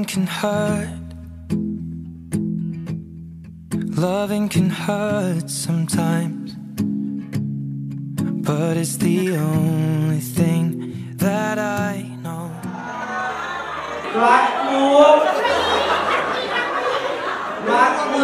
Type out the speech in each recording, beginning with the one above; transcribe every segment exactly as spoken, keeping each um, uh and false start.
can hurt, loving can hurt sometimes, but it's the only thing that I know. รักกูรักกู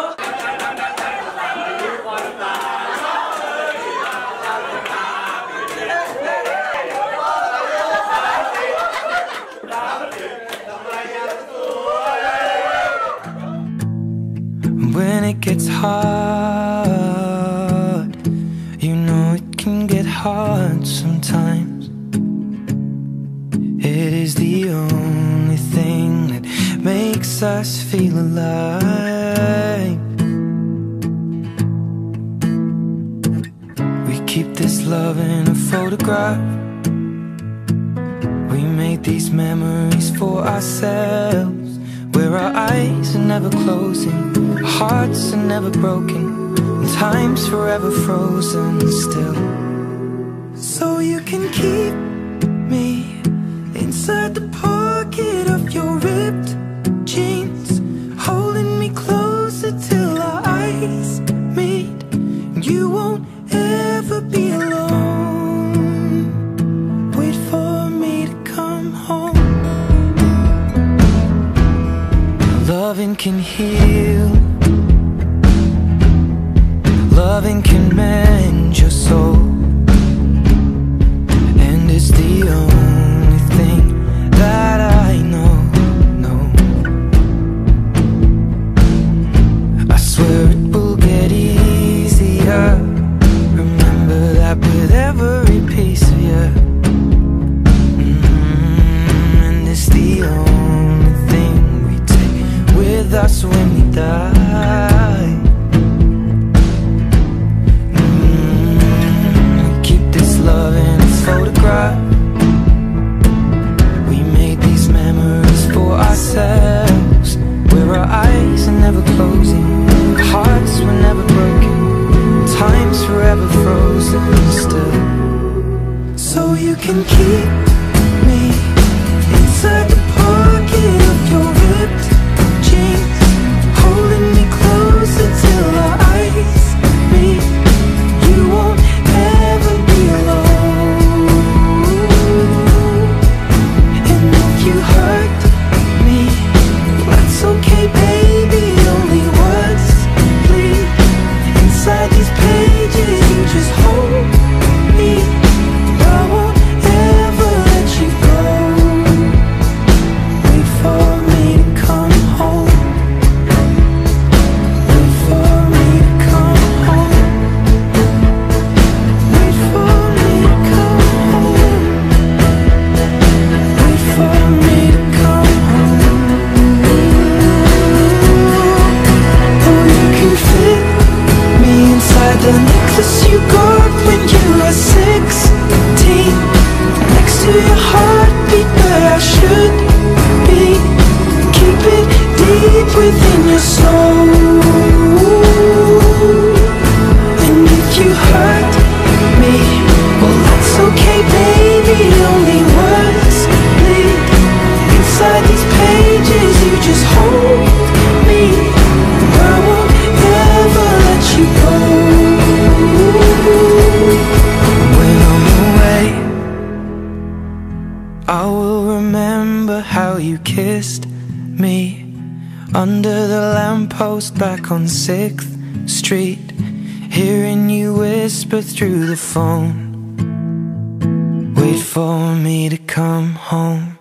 When it gets hard, you know it can get hard sometimes. It is the only thing that makes us feel alive. We keep this love in a photograph. We made these memories for ourselves, where our eyes are never closing, hearts are never broken, and time's forever frozen still. So you can keep me inside the pocket of your ripped jeans, holding me closer till our eyes meet. You won't ever be alone. Wait for me to come home. Loving can heal, loving can mend your soul, and it's the only thing that I know, no. I swear it will get easier. Remember that with every piece of you. Mm-hmm. And it's the only thing we take with us when we die. Mm-hmm. We keep this love in a photograph. We made these memories for ourselves, where our eyes are never closing, hearts were never broken, time's forever frozen still. So you can keep me inside the pocket of your ripped jeans, holding me closer till our eyes meet. You won't ever be alone. And if you hurt me, that's okay, baby. Only words bleed inside these pages. You just hold me. I won't ever let you go. Wait for me to come home. Wait for me to come home. Wait for me to come home. Wait for me to come home. Oh, you can fit me inside the necklace you got when you were sixteen, next to your heartbeat where I should be. Keep it deep within your soul. And if you hurt me, well, that's okay, baby. Only words bleed inside these pages. You just hold me. I won't ever let you go. When I'm away, I will remember how you kissed me under the lamppost back on sixth street, hearing you whisper through the phone. Wait for me to come home.